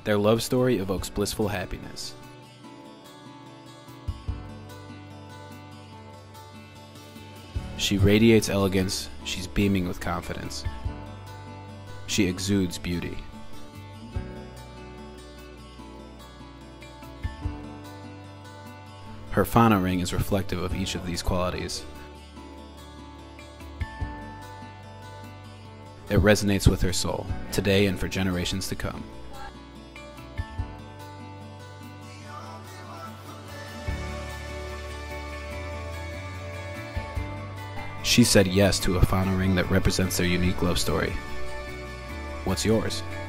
Their love story evokes blissful happiness. She radiates elegance, she's beaming with confidence. She exudes beauty. Her Fana ring is reflective of each of these qualities. It resonates with her soul, today and for generations to come. She said yes to a Fana ring that represents their unique love story. What's yours?